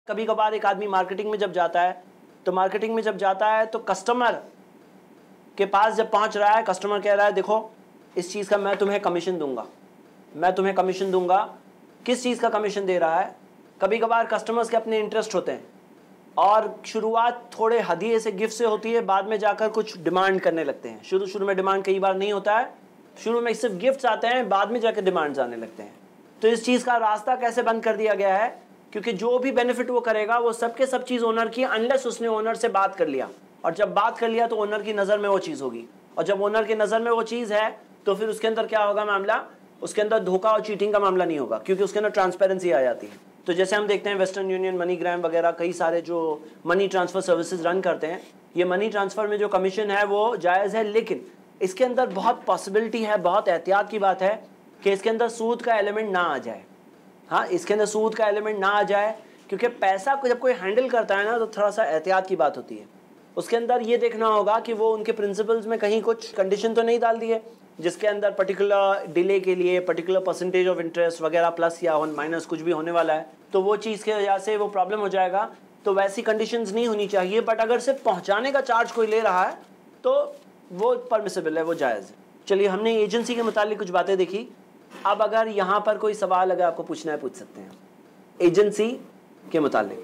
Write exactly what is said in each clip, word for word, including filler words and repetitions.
कभी कभार एक आदमी मार्केटिंग में जब जाता है तो मार्केटिंग में जब जाता है तो कस्टमर के पास जब पहुंच रहा है, कस्टमर कह रहा है देखो इस चीज़ का मैं तुम्हें कमीशन दूंगा, मैं तुम्हें कमीशन दूंगा। किस चीज़ का कमीशन दे रहा है? कभी कभार कस्टमर्स के अपने इंटरेस्ट होते हैं और शुरुआत थोड़े हदिये से, गिफ्ट से होती है, बाद में जाकर कुछ डिमांड करने लगते हैं। शुरू शुरू में डिमांड कई बार नहीं होता है, शुरू में सिर्फ गिफ्ट्स आते हैं, बाद में जाकर डिमांड्स आने लगते हैं। तो इस चीज़ का रास्ता कैसे बंद कर दिया गया है? क्योंकि जो भी बेनिफिट वो करेगा वो सबके सब चीज़ ओनर की, अनलेस उसने ओनर से बात कर लिया, और जब बात कर लिया तो ओनर की नज़र में वो चीज़ होगी, और जब ओनर की नज़र में वो चीज़ है तो फिर उसके अंदर क्या होगा मामला? उसके अंदर धोखा और चीटिंग का मामला नहीं होगा, क्योंकि उसके अंदर ट्रांसपेरेंसी आ जाती है। तो जैसे हम देखते हैं वेस्टर्न यूनियन, मनीग्राम वगैरह कई सारे जो मनी ट्रांसफ़र सर्विसेज रन करते हैं, ये मनी ट्रांसफ़र में जो कमीशन है वो जायज़ है, लेकिन इसके अंदर बहुत पॉसिबिलिटी है, बहुत एहतियात की बात है कि इसके अंदर सूद का एलिमेंट ना आ जाए। हाँ, इसके अंदर सूद का एलिमेंट ना आ जाए, क्योंकि पैसा को जब कोई हैंडल करता है ना तो थोड़ा सा एहतियात की बात होती है। उसके अंदर ये देखना होगा कि वो उनके प्रिंसिपल्स में कहीं कुछ कंडीशन तो नहीं डाल दी है जिसके अंदर पर्टिकुलर डिले के लिए पर्टिकुलर परसेंटेज ऑफ इंटरेस्ट वगैरह प्लस या माइनस कुछ भी होने वाला है, तो वो चीज़ के वजह से वो प्रॉब्लम हो जाएगा। तो वैसी कंडीशंस नहीं होनी चाहिए। बट अगर सिर्फ पहुंचाने का चार्ज कोई ले रहा है तो वो परमिसिबल है, वो जायज़ है। चलिए, हमने एजेंसी के मुतालिक कुछ बातें देखी। अब अगर यहाँ पर कोई सवाल अगर आपको पूछना है, पूछ सकते हैं। एजेंसी के मुतालिक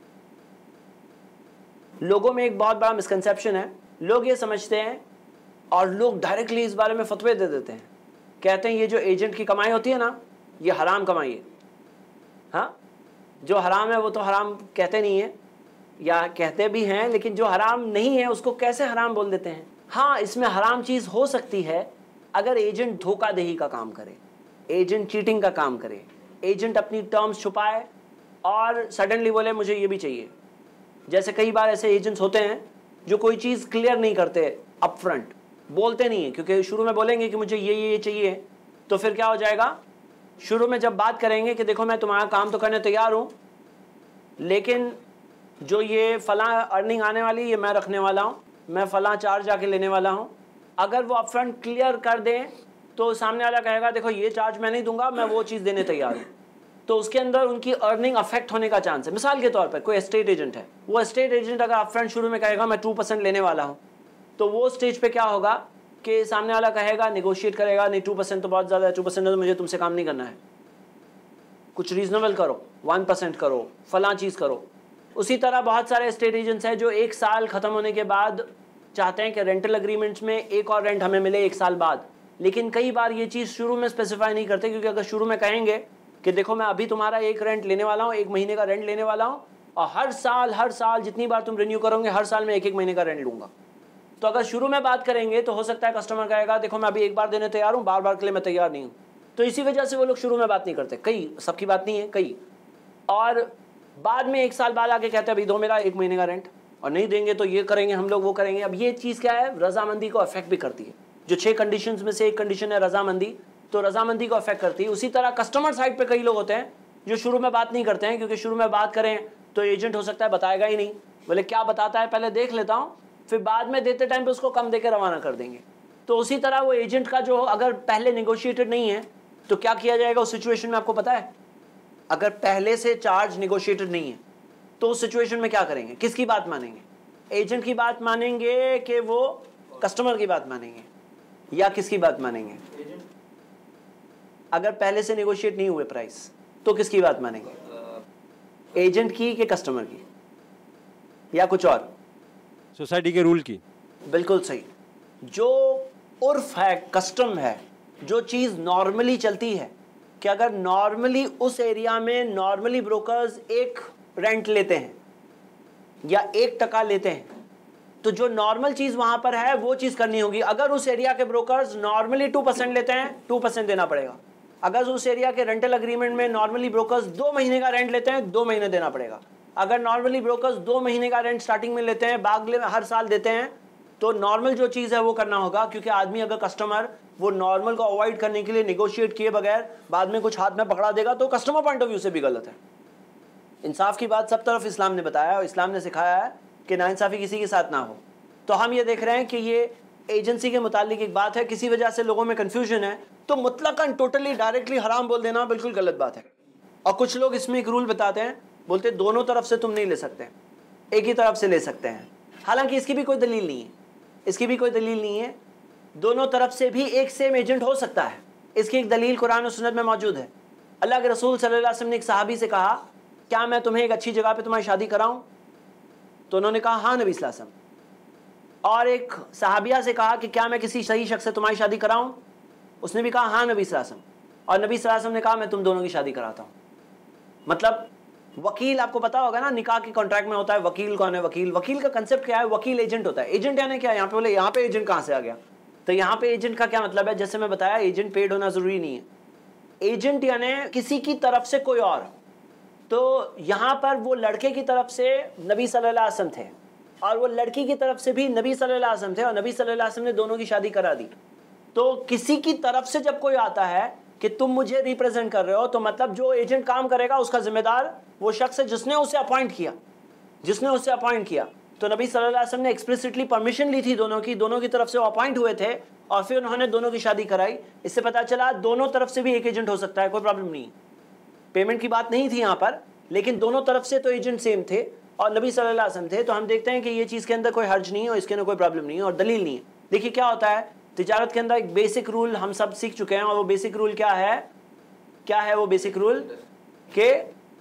लोगों में एक बहुत बड़ा मिसकंसेप्शन है। लोग ये समझते हैं और लोग डायरेक्टली इस बारे में फतवे दे देते हैं, कहते हैं ये जो एजेंट की कमाई होती है ना, ये हराम कमाई है। हाँ, जो हराम है वो तो हराम कहते नहीं है, या कहते भी हैं, लेकिन जो हराम नहीं है उसको कैसे हराम बोल देते हैं। हाँ, इसमें हराम चीज़ हो सकती है अगर एजेंट धोखाधड़ी का काम करे, एजेंट चीटिंग का काम करे, एजेंट अपनी टर्म्स छुपाए और सडनली बोले मुझे ये भी चाहिए। जैसे कई बार ऐसे एजेंट्स होते हैं जो कोई चीज़ क्लियर नहीं करते, अप फ्रंट बोलते नहीं है, क्योंकि शुरू में बोलेंगे कि मुझे ये ये ये चाहिए, तो फिर क्या हो जाएगा, शुरू में जब बात करेंगे कि देखो मैं तुम्हारा काम तो करने तैयार हूँ, लेकिन जो ये फ़लाँ अर्निंग आने वाली ये मैं रखने वाला हूँ, मैं फ़लाँ चार्ज आके लेने वाला हूँ, अगर वो अप फ्रंट क्लियर कर दें तो सामने वाला कहेगा देखो ये चार्ज मैं नहीं दूंगा, मैं वो चीज़ देने तैयार हूँ। तो उसके अंदर उनकी अर्निंग अफेक्ट होने का चांस है। मिसाल के तौर पर कोई एस्टेट एजेंट है, वो एस्टेट एजेंट अगर अपफ्रंट शुरू में कहेगा मैं टू परसेंट लेने वाला हूँ, तो वो स्टेज पे क्या होगा कि सामने वाला कहेगा, निगोशिएट करेगा, नहीं टू परसेंट तो बहुत ज़्यादा है, टू परसेंट तो मुझे तुमसे काम नहीं करना है, कुछ रीजनेबल करो, वन परसेंट करो, फलां चीज़ करो। उसी तरह बहुत सारे एस्टेट एजेंट्स हैं जो एक साल ख़त्म होने के बाद चाहते हैं कि रेंटल अग्रीमेंट्स में एक और रेंट हमें मिले एक साल बाद, लेकिन कई बार ये चीज़ शुरू में स्पेसिफाई नहीं करते, क्योंकि अगर शुरू में कहेंगे कि देखो मैं अभी तुम्हारा एक रेंट लेने वाला हूँ, एक महीने का रेंट लेने वाला हूँ, और हर साल हर साल जितनी बार तुम रिन्यू करोगे हर साल मैं एक एक महीने का रेंट लूँगा, तो अगर शुरू में बात करेंगे तो हो सकता है कस्टमर कहेगा देखो मैं अभी एक बार देने तैयार हूँ, बार बार के लिए मैं तैयार नहीं हूँ। तो इसी वजह से वो लोग शुरू में बात नहीं करते, कई, सबकी बात नहीं है, कई, और बाद में एक साल बाद आके कहते हैं अभी दो मेरा एक महीने का रेंट, और नहीं देंगे तो ये करेंगे हम लोग, वो करेंगे। अब ये चीज़ क्या है, रजामंदी को अफेक्ट भी करती है। जो छः कंडीशंस में से एक कंडीशन है रजामंदी, तो रजामंदी को अफेक्ट करती है। उसी तरह कस्टमर साइड पे कई लोग होते हैं जो शुरू में बात नहीं करते हैं, क्योंकि शुरू में बात करें तो एजेंट हो सकता है बताएगा ही नहीं, बोले क्या बताता है पहले देख लेता हूँ, फिर बाद में देते टाइम पे उसको कम देकर रवाना कर देंगे। तो उसी तरह वो एजेंट का जो अगर पहले निगोशिएटेड नहीं है तो क्या किया जाएगा उस सिचुएशन में, आपको पता है? अगर पहले से चार्ज निगोशिएटेड नहीं है तो उस सिचुएशन में क्या करेंगे, किसकी बात मानेंगे? एजेंट की बात मानेंगे कि वो कस्टमर की बात मानेंगे, या किसकी बात मानेंगे? अगर पहले से नेगोशिएट नहीं हुए प्राइस तो किसकी बात मानेंगे, एजेंट की कि कस्टमर की, या कुछ और? सोसाइटी के रूल की। बिल्कुल सही। जो उर्फ है, कस्टम है, जो चीज़ नॉर्मली चलती है कि अगर नॉर्मली उस एरिया में नॉर्मली ब्रोकर्स एक रेंट लेते हैं या एक टका लेते हैं, तो जो नॉर्मल चीज़ वहाँ पर है वो चीज़ करनी होगी। अगर उस एरिया के ब्रोकर्स नॉर्मली टू परसेंट लेते हैं, टू परसेंट देना पड़ेगा। अगर उस एरिया के रेंटल अग्रीमेंट में नॉर्मली ब्रोकर्स दो महीने का रेंट लेते हैं, दो महीने देना पड़ेगा। अगर नॉर्मली ब्रोकर्स दो महीने का रेंट स्टार्टिंग में लेते हैं, बागले में हर साल देते हैं, तो नॉर्मल जो चीज़ है वो करना होगा। क्योंकि आदमी अगर कस्टमर वो नॉर्मल को अवॉइड करने के लिए निगोशिएट किए बगैर बाद में कुछ हाथ में पकड़ा देगा तो कस्टमर पॉइंट ऑफ व्यू से भी गलत है। इंसाफ की बात सब तरफ इस्लाम ने बताया और इस्लाम ने सिखाया है कि नाइंसाफ़ी किसी के साथ ना हो। तो हम ये देख रहे हैं कि ये एजेंसी के मुतालिक एक बात है, किसी वजह से लोगों में कन्फ्यूजन है, तो मुतलकन टोटली डायरेक्टली हराम बोल देना बिल्कुल गलत बात है। और कुछ लोग इसमें एक रूल बताते हैं, बोलते दोनों तरफ से तुम नहीं ले सकते, एक ही तरफ से ले सकते हैं। हालांकि इसकी भी कोई दलील नहीं है, इसकी भी कोई दलील नहीं है। दोनों तरफ से भी एक सेम एजेंट हो सकता है, इसकी एक दलील कुरान और सुन्नत में मौजूद है। अल्लाह के रसूल सल्लल्लाहु अलैहि वसल्लम ने एक सहाबी से कहा, क्या मैं तुम्हें एक अच्छी जगह पे तुम्हारी शादी कराऊं? तो उन्होंने कहा हाँ नबी सल्लल्लाहु अलैहि वसल्लम। और एक सहाबिया से कहा कि क्या मैं किसी सही शख्स से तुम्हारी शादी कराऊं? उसने भी कहा हाँ नबी सल्लल्लाहु अलैहि वसल्लम। और नबी सल्लल्लाहु अलैहि वसल्लम ने कहा मैं तुम दोनों की शादी कराता हूँ। मतलब वकील, आपको पता होगा ना निकाह के कॉन्ट्रैक्ट में होता है वकील। कौन है वकील? वकील का कंसेप्ट क्या है? वकील एजेंट होता है। एजेंट यानी क्या? यहाँ पे बोले यहाँ पे एजेंट कहाँ से आ गया? तो यहाँ पे एजेंट का क्या मतलब है? जैसे मैं बताया, एजेंट पेड होना जरूरी नहीं है। एजेंट यानी किसी की तरफ से कोई और। तो यहाँ पर वो लड़के की तरफ से नबी सल्लल्लाहु अलैहि वसल्लम थे और वो लड़की की तरफ से भी नबी सल्लल्लाहु अलैहि वसल्लम थे, और नबी सल्लल्लाहु अलैहि वसल्लम ने दोनों की शादी करा दी। तो किसी की तरफ से जब कोई आता है कि तुम मुझे रिप्रेजेंट कर रहे हो, तो मतलब जो एजेंट काम करेगा उसका जिम्मेदार वो शख्स है जिसने उसे अपॉइंट किया, जिसने उसे अपॉइंट किया। तो नबी सल्लल्लाहु अलैहि वसल्लम ने एक्सप्लिसिटली परमिशन ली थी दोनों की, दोनों की तरफ से वो अपॉइंट हुए थे और फिर उन्होंने दोनों की शादी कराई। इससे पता चला दोनों तरफ से भी एक एजेंट हो सकता है, कोई प्रॉब्लम नहीं। पेमेंट की बात नहीं थी यहाँ पर, लेकिन दोनों तरफ से तो एजेंट सेम थे और नबी सल्लल्लाहु अलैहि वसल्लम थे। तो हम देखते हैं कि ये चीज़ के अंदर कोई हर्ज नहीं है और इसके अंदर कोई प्रॉब्लम नहीं है और दलील नहीं है। देखिए क्या होता है तिजारत के अंदर, एक बेसिक रूल हम सब सीख चुके हैं, और वो बेसिक रूल क्या है? क्या है वो बेसिक रूल? के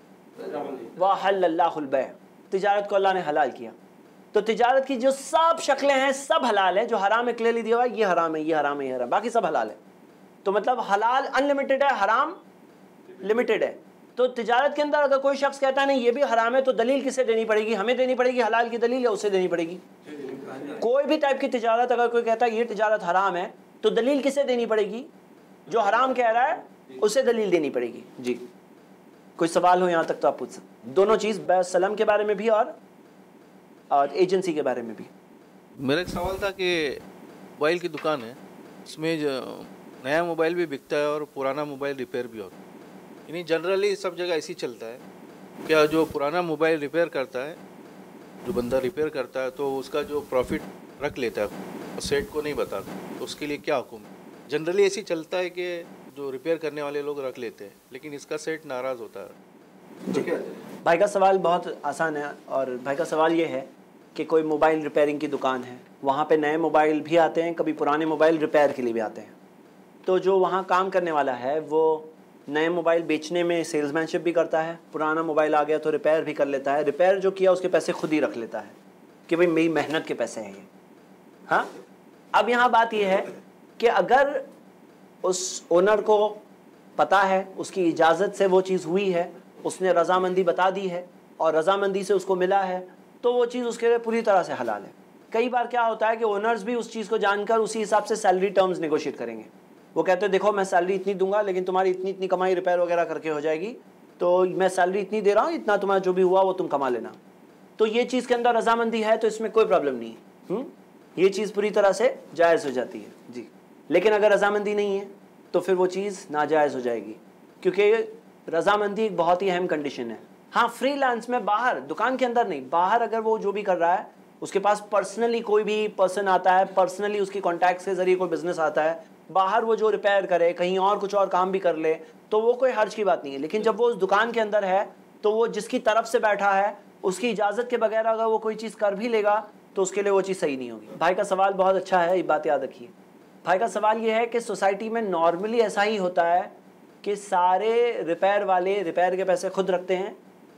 वहल्लल्लाहुल बै, तिजारत को अल्लाह ने हलाल किया। तो तिजारत की जो सब शक्लें हैं सब हलाल है। जो हराम है क्लियरली दिया हुआ है, ये हराम है, ये हराम है, ये हराम, बाकी सब हलाल है। तो मतलब हलाल अनलिमिटेड है, हराम लिमिटेड है। तो तिजारत के अंदर अगर कोई शख्स कहता है नहीं ये भी हराम है, तो दलील किसे देनी पड़ेगी? हमें देनी पड़ेगी हलाल की दलील, या उसे देनी पड़ेगी? कोई भी टाइप की तिजारत अगर कोई कहता है ये तिजारत हराम है, तो दलील किसे देनी पड़ेगी? जो हराम कह रहा है उसे दलील देनी पड़ेगी। जी, कोई सवाल हो यहाँ तक तो आप पूछ सकते। दोनों चीज़ सलम के बारे में भी और, और एजेंसी के बारे में भी। मेरा एक सवाल था कि मोबाइल की दुकान है, इसमें जो नया मोबाइल भी बिकता है और पुराना मोबाइल रिपेयर भी होता है, यानी जनरली सब जगह ऐसी चलता है। क्या जो पुराना मोबाइल रिपेयर करता है, जो बंदा रिपेयर करता है, तो उसका जो प्रॉफिट रख लेता है, सेट को नहीं बताता, तो उसके लिए क्या हुक्म है? जनरली ऐसी चलता है कि जो रिपेयर करने वाले लोग रख लेते हैं, लेकिन इसका सेट नाराज़ होता है। जी, भाई का सवाल बहुत आसान है। और भाई का सवाल ये है कि कोई मोबाइल रिपेयरिंग की दुकान है, वहाँ पे नए मोबाइल भी आते हैं, कभी पुराने मोबाइल रिपेयर के लिए भी आते हैं। तो जो वहाँ काम करने वाला है वो नए मोबाइल बेचने में सेल्समैनशिप भी करता है, पुराना मोबाइल आ गया तो रिपेयर भी कर लेता है। रिपेयर जो किया उसके पैसे खुद ही रख लेता है कि भाई मेरी मेहनत के पैसे हैं ये। हाँ, अब यहाँ बात ये है कि अगर उस ओनर को पता है, उसकी इजाज़त से वो चीज़ हुई है, उसने रज़ामंदी बता दी है और रज़ामंदी से उसको मिला है, तो वो चीज़ उसके लिए पूरी तरह से हलाल है। कई बार क्या होता है कि ओनर्स भी उस चीज़ को जानकर उसी हिसाब से सैलरी टर्म्स नेगोशिएट करेंगे। वो कहते हैं देखो मैं सैलरी इतनी दूंगा, लेकिन तुम्हारी इतनी इतनी कमाई रिपेयर वगैरह करके हो जाएगी, तो मैं सैलरी इतनी दे रहा हूँ, इतना तुम्हारा जो भी हुआ वो तुम कमा लेना। तो ये चीज़ के अंदर रज़ामंदी है, तो इसमें कोई प्रॉब्लम नहीं है, ये चीज़ पूरी तरह से जायज़ हो जाती है। जी, लेकिन अगर रज़ामंदी नहीं है तो फिर वो चीज़ नाजायज़ हो जाएगी, क्योंकि रज़ामंदी एक बहुत ही अहम कंडीशन है। हाँ, फ्रीलांस में बाहर, दुकान के अंदर नहीं, बाहर अगर वो जो भी कर रहा है, उसके पास पर्सनली कोई भी पर्सन आता है, पर्सनली उसकी कॉन्टैक्ट्स के ज़रिए कोई बिज़नेस आता है, बाहर वो जो रिपेयर करे, कहीं और कुछ और काम भी कर ले, तो वो कोई हर्ज की बात नहीं है। लेकिन जब वो उस दुकान के अंदर है, तो वो जिसकी तरफ से बैठा है उसकी इजाज़त के बगैर अगर वो कोई चीज़ कर भी लेगा तो उसके लिए वो चीज़ सही नहीं होगी। भाई का सवाल बहुत अच्छा है, ये बात याद रखिए। भाई का सवाल ये है कि सोसाइटी में नॉर्मली ऐसा ही होता है कि सारे रिपेयर वाले रिपेयर के पैसे खुद रखते हैं,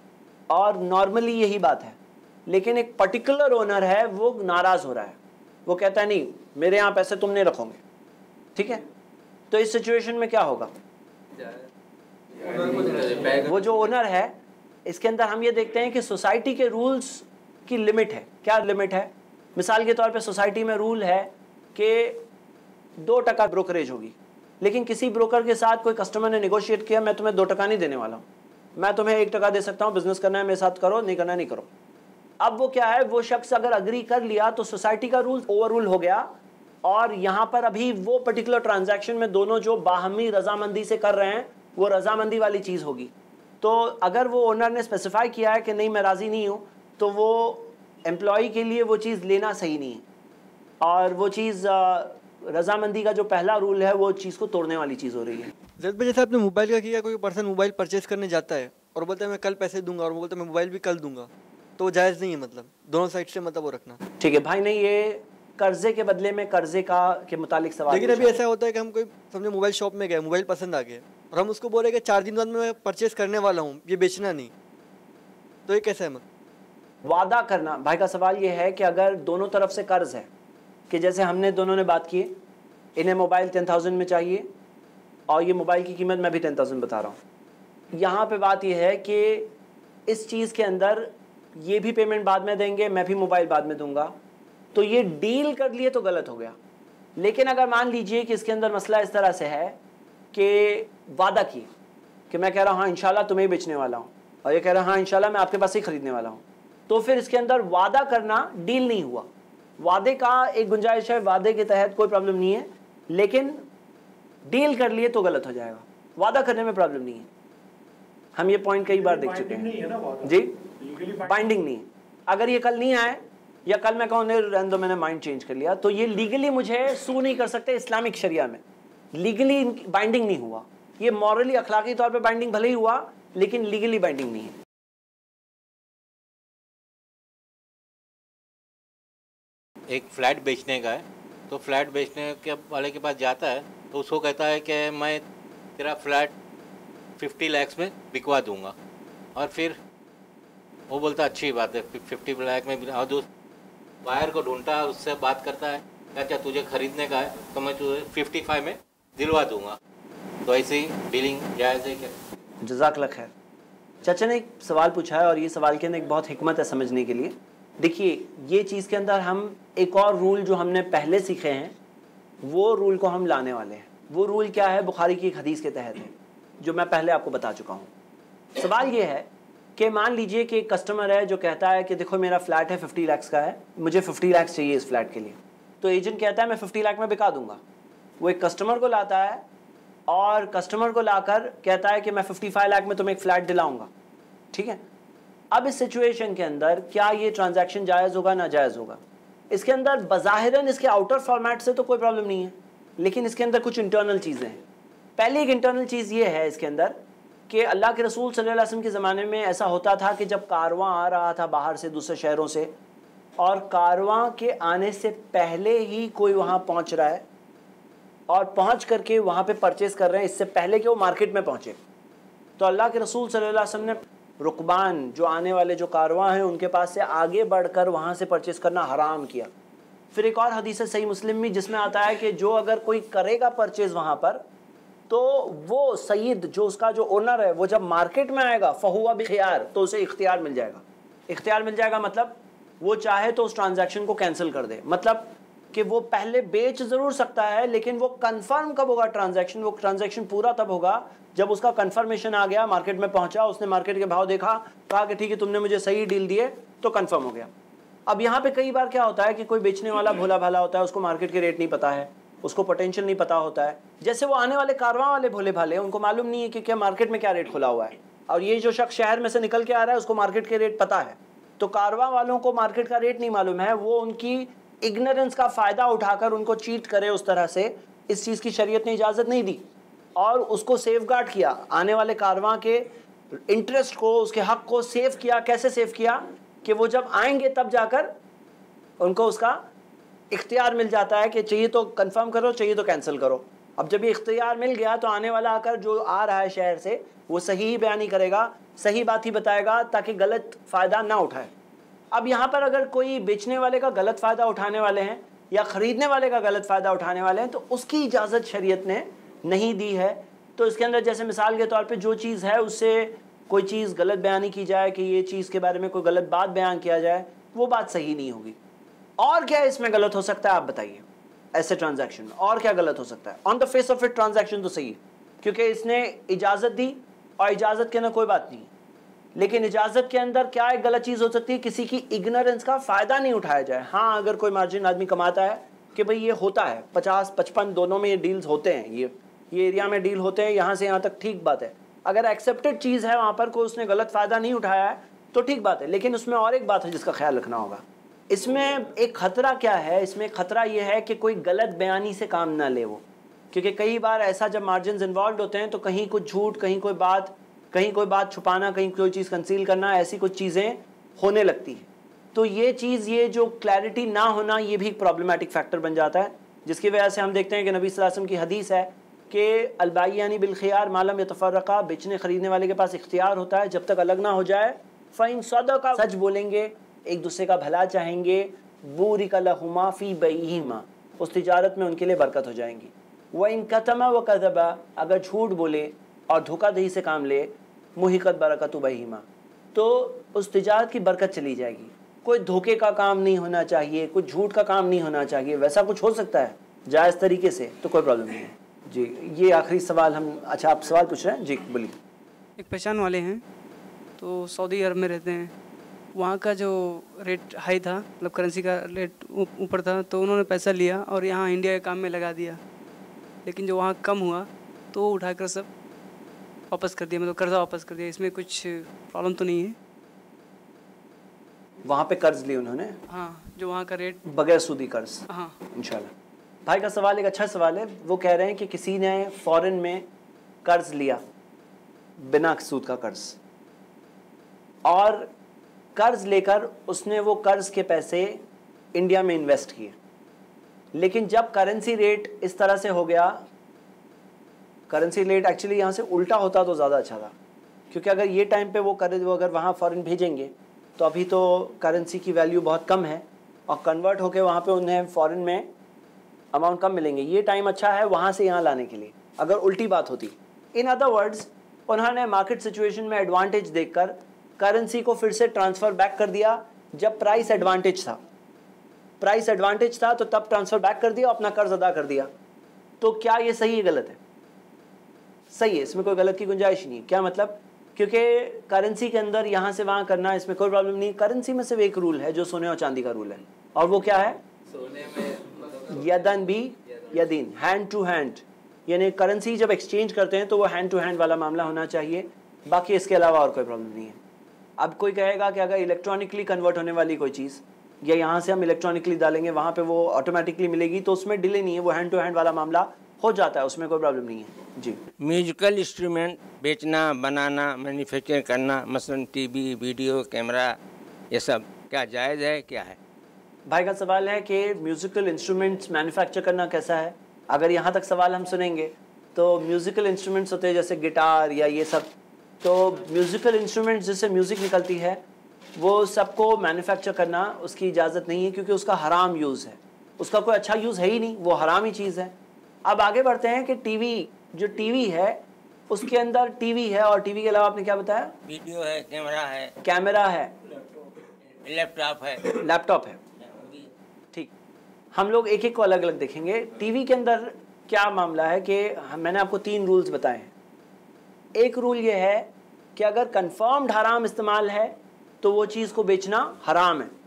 और नॉर्मली यही बात है। लेकिन एक पर्टिकुलर ओनर है, वो नाराज़ हो रहा है, वो कहता है नहीं मेरे यहाँ पैसे तुम नहीं रखोगे, ठीक है? तो इस सिचुएशन में क्या होगा? वो जो ओनर है, इसके अंदर हम ये देखते हैं कि सोसाइटी के रूल्स की लिमिट है। क्या लिमिट है? मिसाल के तौर पे सोसाइटी में रूल है कि दो टका ब्रोकरेज होगी, लेकिन किसी ब्रोकर के साथ कोई कस्टमर ने नेगोशिएट किया मैं तुम्हें दो टका नहीं देने वाला हूँ, मैं तुम्हें एक टका दे सकता हूँ, बिजनेस करना है मेरे साथ करो, नहीं करना नहीं करो। अब वो क्या है, वो शख्स अगर अग्री कर लिया तो सोसाइटी का रूल ओवर रूल हो गया, और यहाँ पर अभी वो पर्टिकुलर ट्रांजैक्शन में दोनों जो बाहमी रजामंदी से कर रहे हैं वो रजामंदी वाली चीज़ होगी। तो अगर वो ओनर ने स्पेसिफाई किया है कि नहीं मैं राज़ी नहीं हूँ, तो वो एम्प्लॉय के लिए वो चीज़ लेना सही नहीं है, और वो चीज़ रजामंदी का जो पहला रूल है वो चीज़ को तोड़ने वाली चीज़ हो रही है। जैसे जैसे आपने मोबाइल का किया, कोई पर्सन मोबाइल परचेज करने जाता है और बोलता है मैं कल पैसे दूंगा, और वो बोलता है मैं मोबाइल भी कल दूंगा, तो वो जायज़ नहीं है। मतलब दोनों साइड से मतलब वो रखना। ठीक है भाई, नहीं ये कर्जे के बदले में कर्जे का के मुतालिक सवाल। लेकिन अभी ऐसा होता है कि हम कोई समझो मोबाइल शॉप में गए, मोबाइल पसंद आ गया और हम उसको बोल रहे कि चार दिन बाद मैं परचेस करने वाला हूँ, ये बेचना नहीं, तो ये कैसा है? मतलब वादा करना, भाई का सवाल ये है कि अगर दोनों तरफ से कर्ज है, कि जैसे हमने दोनों ने बात की, इन्हें मोबाइल टेन थाउजेंड में चाहिए और ये मोबाइल की कीमत मैं भी टेन थाउजेंड बता रहा हूँ। यहाँ पे बात ये है कि इस चीज़ के अंदर ये भी पेमेंट बाद में देंगे, मैं भी मोबाइल बाद में दूंगा, तो ये डील कर लिए तो गलत हो गया। लेकिन अगर मान लीजिए कि इसके अंदर मसला इस तरह से है कि वादा की कि मैं कह रहा हूँ हाँ इंशाल्लाह तुम्हें ही बेचने वाला हूँ, और ये कह रहा है हाँ इंशाल्लाह मैं आपके पास ही खरीदने वाला हूँ, तो फिर इसके अंदर वादा करना डील नहीं हुआ। वादे का एक गुंजाइश है, वादे के तहत कोई प्रॉब्लम नहीं है, लेकिन डील कर लिए तो गलत हो जाएगा। वादा करने में प्रॉब्लम नहीं है, हम ये पॉइंट कई बार देख चुके हैं जी। बाइंडिंग नहीं है। अगर ये कल नहीं आए या कल मैं कहूँ रहने दो मैंने माइंड चेंज कर लिया, तो ये लीगली मुझे सू नहीं कर सकते। इस्लामिक शरिया में लीगली बाइंडिंग नहीं हुआ, ये मॉरली अखलाकी तौर पे बाइंडिंग भले ही हुआ लेकिन लीगली बाइंडिंग नहीं है। एक फ्लैट बेचने का है, तो फ्लैट बेचने के वाले के पास जाता है तो उसको कहता है कि मैं तेरा फ्लैट फिफ्टी लैक्स में बिकवा दूंगा, और फिर वो बोलता है अच्छी बात है फिफ्टी लाख में, और जो बायर को ढूंढता है उससे बात करता है क्या क्या तुझे खरीदने का है तो मैं तुझे फिफ्टी फाइव में दिलवा दूंगा, तो ऐसे ही डीलिंग जायज़ है क्या? जज़ाकल्लाह खैर। चाचा ने एक सवाल पूछा है और ये सवाल के अंदर एक बहुत हिकमत है समझने के लिए। देखिए ये चीज़ के अंदर हम एक और रूल जो हमने पहले सीखे हैं वो रूल को हम लाने वाले हैं। वो रूल क्या है? बुखारी की एक हदीस के तहत है जो मैं पहले आपको बता चुका हूँ। सवाल ये है कि मान लीजिए कि एक कस्टमर है जो कहता है कि देखो मेरा फ्लैट है फिफ्टी लाख का है, मुझे फिफ्टी लाख चाहिए इस फ्लैट के लिए, तो एजेंट कहता है मैं फिफ्टी लाख में बिका दूंगा। वो एक कस्टमर को लाता है और कस्टमर को लाकर कहता है कि मैं फिफ्टी फाइव लाख में तुम्हें एक फ्लैट दिलाऊंगा, ठीक है। अब इस सिचुएशन के अंदर क्या ये ट्रांजैक्शन जायज़ होगा ना जायज़ होगा? इसके अंदर बज़ाहिरन इसके आउटर फॉर्मेट से तो कोई प्रॉब्लम नहीं है, लेकिन इसके अंदर कुछ इंटरनल चीज़ें हैं। पहली एक इंटरनल चीज़ ये है इसके अंदर कि अल्लाह के रसूल सल्लल्लाहु अलैहि वसल्लम के ज़माने में ऐसा होता था कि जब कारवां आ रहा था बाहर से दूसरे शहरों से और कारवां के आने से पहले ही कोई वहाँ पहुँच रहा है और पहुँच करके वहाँ पे परचेज़ कर रहे हैं इससे पहले कि वो मार्केट में पहुँचे, तो अल्लाह के रसूल सल्लल्लाहु अलैहि वसल्लम ने रुकबान जो आने वाले जो कारवां हैं उनके पास से आगे बढ़कर वहाँ से परचेज़ करना हराम किया। फिर एक और हदीस है सही मुस्लिम में जिसमें आता है कि जो अगर कोई करेगा परचेज़ वहाँ पर तो वो सईद जो उसका जो ओनर है वो जब मार्केट में आएगा फहुआ बिखियार, तो उसे इख्तियार मिल जाएगा। इख्तियार मिल जाएगा मतलब वो चाहे तो उस ट्रांजैक्शन को कैंसिल कर दे, मतलब कि वो पहले बेच ज़रूर सकता है लेकिन वो कंफर्म कब होगा ट्रांजैक्शन? वो ट्रांजैक्शन पूरा तब होगा जब उसका कंफर्मेशन आ गया, मार्केट में पहुंचा, उसने मार्केट के भाव देखा, कहा कि ठीक है तुमने मुझे सही डील दिए, तो कंफर्म हो गया। अब यहाँ पे कई बार क्या होता है कि कोई बेचने वाला भोला भाला होता है, उसको मार्केट के रेट नहीं पता है, उसको पोटेंशियल नहीं पता होता है। जैसे वो आने वाले कारवां वाले भोले भाले, उनको मालूम नहीं है कि क्या मार्केट में क्या रेट खुला हुआ है, और ये जो शख्स शहर में से निकल के आ रहा है उसको मार्केट के रेट पता है। तो कारवां वालों को मार्केट का रेट नहीं मालूम है, वो उनकी इग्नोरेंस का फ़ायदा उठाकर उनको चीट करे उस तरह से, इस चीज़ की शरीयत ने इजाज़त नहीं दी और उसको सेफ गार्ड किया, आने वाले कारवां के इंटरेस्ट को, उसके हक़ को सेव किया। कैसे सेव किया कि वो जब आएंगे तब जाकर उनको उसका इख्तियार मिल जाता है कि चाहिए तो कंफर्म करो, चाहिए तो कैंसिल करो। अब जब ये इख्तियार मिल गया तो आने वाला आकर जो आ रहा है शहर से वो सही ही बयानी करेगा, सही बात ही बताएगा ताकि गलत फ़ायदा ना उठाए। अब यहाँ पर अगर कोई बेचने वाले का गलत फ़ायदा उठाने वाले हैं या ख़रीदने वाले का गलत फ़ायदा उठाने वाले हैं तो उसकी इजाज़त शरीयत ने नहीं दी है। तो इसके अंदर जैसे मिसाल के तौर पे जो चीज़ है उससे कोई चीज़ गलत बयानी की जाए कि ये चीज़ के बारे में कोई गलत बात बयान किया जाए, वो बात सही नहीं होगी। और क्या इसमें गलत हो सकता है आप बताइए? ऐसे ट्रांजैक्शन में और क्या गलत हो सकता है? On the face of it transaction तो सही है क्योंकि इसने इजाज़त दी और इजाज़त के अंदर कोई बात नहीं है, लेकिन इजाज़त के अंदर क्या एक गलत चीज़ हो सकती है? किसी की इग्नोरेंस का फ़ायदा नहीं उठाया जाए। हाँ, अगर कोई मार्जिन आदमी कमाता है कि भाई ये होता है पचास पचपन दोनों में ये डील्स होते हैं, ये ये एरिया में डील होते हैं, यहाँ से यहाँ तक ठीक बात है। अगर एक्सेप्टेड चीज़ है वहाँ पर कोई उसने गलत फ़ायदा नहीं उठाया है तो ठीक बात है। लेकिन उसमें और एक बात है जिसका ख्याल रखना होगा। इसमें एक ख़तरा क्या है? इसमें ख़तरा ये है कि कोई गलत बयानी से काम ना ले वो, क्योंकि कई बार ऐसा जब मार्जिन इन्वॉल्व होते हैं तो कहीं कुछ झूठ, कहीं कोई बात कहीं कोई बात छुपाना, कहीं कोई चीज़ कंसील करना, ऐसी कुछ चीज़ें होने लगती हैं। तो ये चीज़, ये जो क्लैरिटी ना होना, ये भी एक प्रॉब्लमेटिक फैक्टर बन जाता है, जिसकी वजह से हम देखते हैं कि नबी सल्लल्लाहु अलैहि वसल्लम की हदीस है कि अलबाइयानी बिलखियार मालम यतफर्रका, बेचने ख़रीदने वाले के पास इख्तियार होता है जब तक अलग ना हो जाए। फ़इन सदका, सच बोलेंगे, एक दूसरे का भला चाहेंगे, बूरिक लहुमा फ़ी बैहिमा, उस तिजारत में उनके लिए बरकत हो जाएंगी। व इन कतमा व कज़बा, अगर झूठ बोले और धोखाधड़ी से काम ले, मुहिकत बरकत बैहिमा, तो उस तिजारत की बरकत चली जाएगी। कोई धोखे का काम नहीं होना चाहिए, कुछ झूठ का काम नहीं होना चाहिए, वैसा कुछ हो सकता है जायज़ तरीके से तो कोई प्रॉब्लम नहीं है जी। ये आखिरी सवाल हम, अच्छा आप सवाल पूछ रहे हैं जी, बोलिए। एक पहचान वाले हैं तो सऊदी अरब में रहते हैं, वहाँ का जो रेट हाई था, मतलब करेंसी का रेट ऊपर था, तो उन्होंने पैसा लिया और यहाँ इंडिया के काम में लगा दिया, लेकिन जो वहाँ कम हुआ तो वो उठाकर सब वापस कर दिया, मतलब कर्जा वापस कर दिया। इसमें कुछ प्रॉब्लम तो नहीं है? वहाँ पे कर्ज लिए उन्होंने? हाँ, जो वहाँ का रेट बगैर सूदी कर्ज। हाँ इंशाल्लाह। भाई का सवाल एक अच्छा सवाल है। वो कह रहे हैं कि किसी ने फॉरेन में कर्ज लिया, बिना सूद का कर्ज, और कर्ज लेकर उसने वो कर्ज के पैसे इंडिया में इन्वेस्ट किए, लेकिन जब करेंसी रेट इस तरह से हो गया, करेंसी रेट एक्चुअली यहाँ से उल्टा होता तो ज़्यादा अच्छा था, क्योंकि अगर ये टाइम पे वो कर्ज वो अगर वहाँ फॉरेन भेजेंगे तो अभी तो करेंसी की वैल्यू बहुत कम है और कन्वर्ट होकर वहाँ पे उन्हें फॉरेन में अमाउंट कम मिलेंगे। ये टाइम अच्छा है वहाँ से यहाँ लाने के लिए, अगर उल्टी बात होती। इन अदर वर्ड्स, उन्होंने मार्केट सिचुएशन में एडवांटेज देखकर करेंसी को फिर से ट्रांसफ़र बैक कर दिया जब प्राइस एडवांटेज था। प्राइस एडवांटेज था तो तब ट्रांसफ़र बैक कर दिया, अपना कर्ज अदा कर दिया। तो क्या ये सही है गलत है? सही है, इसमें कोई गलत की गुंजाइश नहीं है। क्या मतलब? क्योंकि करेंसी के अंदर यहाँ से वहाँ करना, इसमें कोई प्रॉब्लम नहीं। करेंसी में सिर्फ एक रूल है जो सोने और चांदी का रूल है, और वो क्या है? सोने में यदन भी यदीन, हैंड टू हैंड, यानी करेंसी जब एक्सचेंज करते हैं तो वो हैंड टू हैंड वाला मामला होना चाहिए, बाकी इसके अलावा और कोई प्रॉब्लम नहीं है। अब कोई कहेगा कि अगर इलेक्ट्रॉनिकली कन्वर्ट होने वाली कोई चीज़, या यहाँ से हम इलेक्ट्रॉनिकली डालेंगे वहाँ पे वो ऑटोमेटिकली मिलेगी, तो उसमें डिले नहीं है, वो हैंड टू हैंड वाला मामला हो जाता है, उसमें कोई प्रॉब्लम नहीं है जी। म्यूजिकल इंस्ट्रूमेंट बेचना, बनाना, मैन्युफैक्चर करना, मसलन टीवी, वीडियो, कैमरा, ये सब क्या जायज़ है, क्या है? भाई का सवाल है कि म्यूज़िकल इंस्ट्रूमेंट्स मैन्युफैक्चर करना कैसा है। अगर यहाँ तक सवाल हम सुनेंगे तो म्यूज़िकल इंस्ट्रूमेंट्स होते हैं जैसे गिटार या ये सब, तो म्यूज़िकल इंस्ट्रूमेंट्स जिससे म्यूज़िक निकलती है वो सबको मैन्युफैक्चर करना उसकी इजाज़त नहीं है, क्योंकि उसका हराम यूज़ है, उसका कोई अच्छा यूज़ है ही नहीं, वो हराम ही चीज़ है। अब आगे बढ़ते हैं कि टीवी, जो टीवी है उसके अंदर टीवी है और टीवी के अलावा आपने क्या बताया? वीडियो है, कैमरा है, कैमरा है, लैपटॉप है, लैपटॉप है। ठीक, हम लोग एक एक को अलग अलग देखेंगे। टीवी के अंदर क्या मामला है कि मैंने आपको तीन रूल्स बताए हैं। एक रूल ये है कि अगर कंफर्म्ड हराम इस्तेमाल है तो वो चीज़ को बेचना हराम है।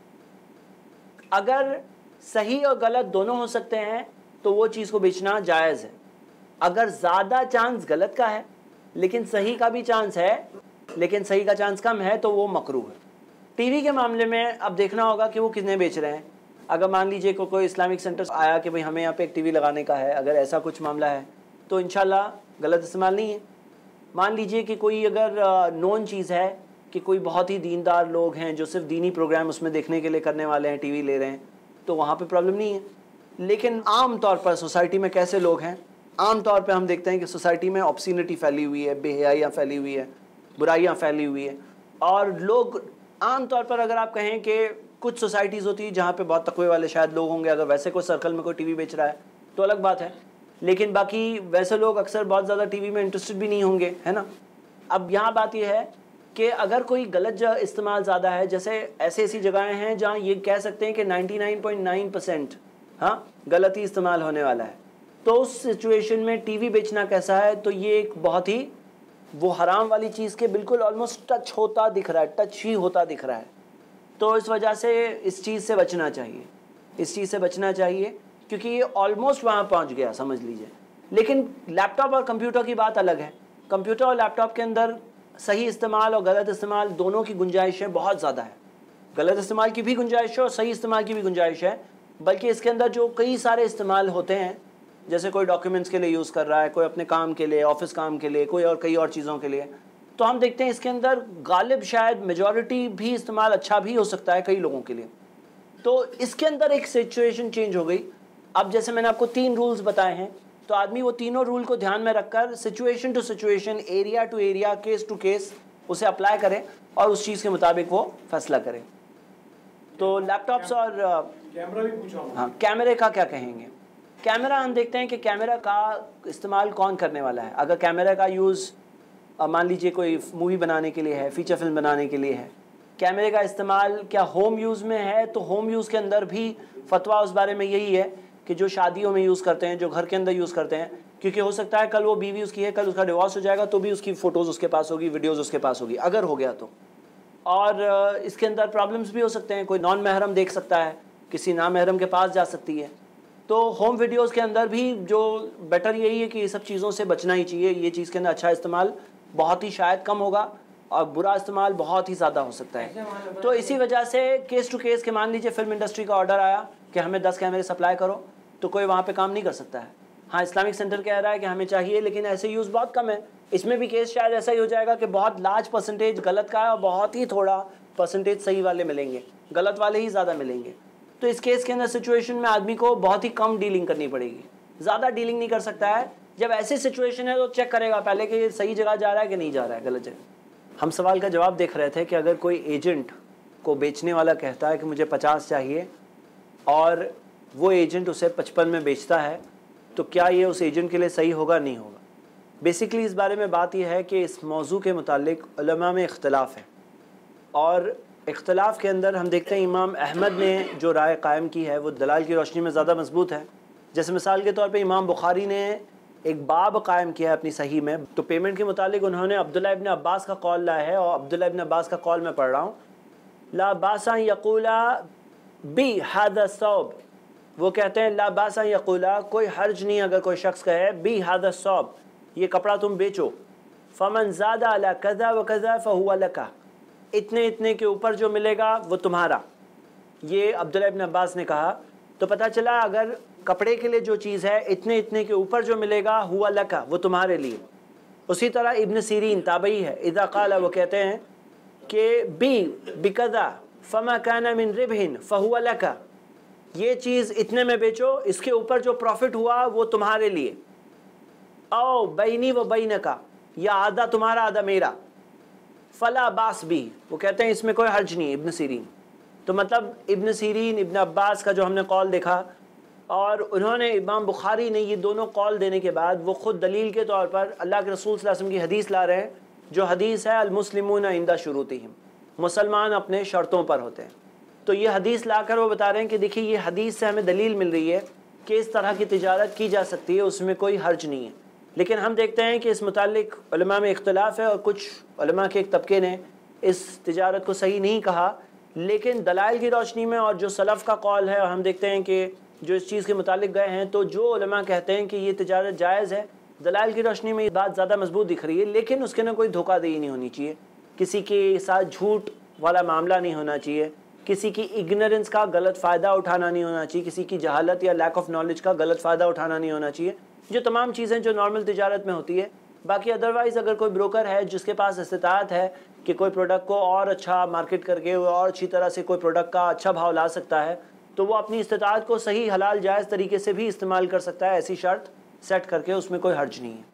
अगर सही और गलत दोनों हो सकते हैं तो वो चीज़ को बेचना जायज़ है। अगर ज़्यादा चांस गलत का है लेकिन सही का भी चांस है, लेकिन सही का चांस कम है, तो वो मकरूह है। टीवी के मामले में अब देखना होगा कि वो कितने बेच रहे हैं। अगर मान लीजिए को कोई इस्लामिक सेंटर आया कि भाई हमें यहाँ पे एक टीवी लगाने का है, अगर ऐसा कुछ मामला है तो इंशाल्लाह गलत इस्तेमाल नहीं है। मान लीजिए कि कोई अगर नॉन चीज़ है कि कोई बहुत ही दीनदार लोग हैं जो सिर्फ दीनी प्रोग्राम उसमें देखने के लिए करने वाले हैं, टीवी ले रहे हैं, तो वहाँ पे प्रॉब्लम नहीं है। लेकिन आम तौर पर सोसाइटी में कैसे लोग हैं, आम तौर पे हम देखते हैं कि सोसाइटी में ऑब्सिनिटी फैली हुई है, बेहयाइयाँ फैली हुई है, बुराइयाँ फैली हुई है, और लोग आम तौर पर अगर आप कहें कि कुछ सोसाइटीज़ होती है जहाँ पे बहुत तकवे वाले शायद लोग होंगे, अगर वैसे कोई सर्कल में कोई टीवी बेच रहा है तो अलग बात है, लेकिन बाकी वैसे लोग अक्सर बहुत ज़्यादा टीवी में इंटरेस्टेड भी नहीं होंगे, है ना। अब यहाँ बात यह है कि अगर कोई गलत इस्तेमाल ज़्यादा है, जैसे ऐसे ऐसी जगहें हैं जहाँ ये कह सकते हैं कि ninety nine point nine percent हाँ गलत ही इस्तेमाल होने वाला है, तो उस सिचुएशन में टीवी बेचना कैसा है, तो ये एक बहुत ही वो हराम वाली चीज़ के बिल्कुल ऑलमोस्ट टच होता दिख रहा है, टच ही होता दिख रहा है। तो इस वजह से इस चीज़ से बचना चाहिए, इस चीज़ से बचना चाहिए क्योंकि ये ऑलमोस्ट वहाँ पहुँच गया, समझ लीजिए। लेकिन लैपटॉप और कंप्यूटर की बात अलग है। कंप्यूटर और लैपटॉप के अंदर सही इस्तेमाल और गलत इस्तेमाल दोनों की गुंजाइश बहुत ज़्यादा है। गलत इस्तेमाल की भी गुंजाइश है और सही इस्तेमाल की भी गुंजाइश है, बल्कि इसके अंदर जो कई सारे इस्तेमाल होते हैं, जैसे कोई डॉक्यूमेंट्स के लिए यूज़ कर रहा है, कोई अपने काम के लिए, ऑफिस काम के लिए, कोई और कई और चीज़ों के लिए, तो हम देखते हैं इसके अंदर गालिब शायद मेजॉरिटी भी इस्तेमाल अच्छा भी हो सकता है कई लोगों के लिए। तो इसके अंदर एक सिचुएशन चेंज हो गई। अब जैसे मैंने आपको तीन रूल्स बताए हैं, तो आदमी वो तीनों रूल को ध्यान में रखकर situation to situation, area to area, case to case उसे अप्लाई करे और उस चीज़ के मुताबिक वो फैसला करे। तो लैपटॉप्स और कैमरा भी पूछा हूँ। हाँ, कैमरे का क्या कहेंगे? कैमरा हम देखते हैं कि कैमरा का इस्तेमाल कौन करने वाला है। अगर कैमरा का यूज़ मान लीजिए कोई मूवी बनाने के लिए है, फीचर फिल्म बनाने के लिए है, कैमरे का इस्तेमाल क्या होम यूज़ में है, तो होम यूज़ के अंदर भी फतवा उस बारे में यही है कि जो शादियों में यूज़ करते हैं, जो घर के अंदर यूज़ करते हैं, क्योंकि हो सकता है कल वो बीवी उसकी है, कल उसका डिवोर्स हो जाएगा तो भी उसकी फ़ोटोज़ उसके पास होगी, वीडियोज़ उसके पास होगी, अगर हो गया तो। और इसके अंदर प्रॉब्लम्स भी हो सकते हैं, कोई नॉन महरम देख सकता है, किसी ना महरम के पास जा सकती है। तो होम वीडियोज़ के अंदर भी जो बेटर यही है कि ये सब चीज़ों से बचना ही चाहिए। ये चीज़ के अंदर अच्छा इस्तेमाल बहुत ही शायद कम होगा और बुरा इस्तेमाल बहुत ही ज़्यादा हो सकता है। तो इसी वजह से केस टू केस के मान लीजिए फिल्म इंडस्ट्री का ऑर्डर आया कि हमें दस कैमरे सप्लाई करो, तो कोई वहाँ पे काम नहीं कर सकता है। हाँ, इस्लामिक सेंटर कह रहा है कि हमें चाहिए, लेकिन ऐसे यूज़ बहुत कम है। इसमें भी केस शायद ऐसा ही हो जाएगा कि बहुत लार्ज परसेंटेज गलत का है और बहुत ही थोड़ा परसेंटेज सही वाले मिलेंगे, गलत वाले ही ज़्यादा मिलेंगे। तो इस केस के अंदर सिचुएशन में आदमी को बहुत ही कम डीलिंग करनी पड़ेगी, ज़्यादा डीलिंग नहीं कर सकता है। जब ऐसी सिचुएशन है तो चेक करेगा पहले कि ये सही जगह जा रहा है कि नहीं जा रहा है, गलत जगह। हम सवाल का जवाब देख रहे थे कि अगर कोई एजेंट को बेचने वाला कहता है कि मुझे पचास चाहिए और वो एजेंट उसे पचपन में बेचता है, तो क्या ये उस एजेंट के लिए सही होगा, नहीं होगा? बेसिकली इस बारे में बात यह है कि इस मौजू के मुतालिक उलमा में इख्तलाफ है और इख्तलाफ के अंदर हम देखते हैं इमाम अहमद ने जो राय कायम की है वो दलाल की रोशनी में ज़्यादा मजबूत है। जैसे मिसाल के तौर पे इमाम बुखारी ने एक बाब कायम किया है अपनी सही में, तो पेमेंट के मुतालिक उन्होंने अब्दुल्ला इब्न अब्बास का कौल लाया है और अब्दुल्ला इब्न अब्बास का कौल मैं पढ़ रहा हूँ। ला बासा यक़ूला बी हादा सौब, वो कहते हैं ला बासा यक़ूला, कोई हर्ज नहीं अगर कोई शख्स कहे बी हादा सौब, ये कपड़ा तुम बेचो, फ़मन ज़ादा अला कज़ा व कज़ा फ़हुवा लका, इतने इतने के ऊपर जो मिलेगा वो तुम्हारा। ये अब्दुल्ला इब्न अब्बास ने कहा। तो पता चला अगर कपड़े के लिए जो चीज़ है इतने इतने के ऊपर जो मिलेगा हुआ लका, वो तुम्हारे लिए। उसी तरह इब्न सीरीन ताबई है, इदा क़ाला, वो कहते हैं कि बी बिकदा फमा काना मिन रिबहिन फहुवा लका, ये चीज़ इतने में बेचो, इसके ऊपर जो प्रॉफिट हुआ वो तुम्हारे लिए। औ बैनी व बैनका, या आधा तुम्हारा आधा मेरा, फला बास भी, वो कहते हैं इसमें कोई हर्ज नहीं। इब्न सीरीन, तो मतलब इब्न सीरीन इब्न अब्बास का जो हमने कौल देखा और उन्होंने इमाम बुखारी ने ये दोनों कौल देने के बाद वो ख़ुद दलील के तौर पर अल्लाह के रसूल सल्लल्लाहु अलैहि वसल्लम की हदीस ला रहे हैं, जो हदीस है अल मुस्लिमून इंदा शुरूतिहिम, मुसलमान अपने शर्तों पर होते हैं। तो ये हदीस लाकर वो बता रहे हैं कि देखिए ये हदीस से हमें दलील मिल रही है कि इस तरह की तिजारत की जा सकती है, उसमें कोई हर्ज नहीं है। लेकिन हम देखते हैं कि इस मुतालिक उलमा में इख्तलाफ है और कुछ उलमा के एक तबके ने इस तिजारत को सही नहीं कहा, लेकिन दलाइल की रोशनी में और जो सलफ़ का कौल है, और हम देखते हैं कि जो इस चीज़ के मुतालिक गए हैं, तो जो उलमा कहते हैं कि ये तिजारत जायज़ है, दलाइल की रोशनी में ये बात ज़्यादा मजबूत दिख रही है। लेकिन उसके ना कोई धोखाधड़ी नहीं होनी चाहिए, किसी के साथ झूठ वाला मामला नहीं होना चाहिए, किसी की इग्नोरेंस का गलत फ़ायदा उठाना नहीं होना चाहिए, किसी की जहालत या लैक ऑफ नॉलेज का गलत फ़ायदा उठाना नहीं होना चाहिए, जो तमाम चीज़ें जो नॉर्मल तिजारत में होती है। बाकी अदरवाइज़ अगर कोई ब्रोकर है जिसके पास इस्तिताअत है कि कोई प्रोडक्ट को और अच्छा मार्केट करके और अच्छी तरह से कोई प्रोडक्ट का अच्छा भाव ला सकता है, तो वो अपनी इस्तिताअत को सही हलाल जायज़ तरीके से भी इस्तेमाल कर सकता है, ऐसी शर्त सेट करके, उसमें कोई हर्ज नहीं है।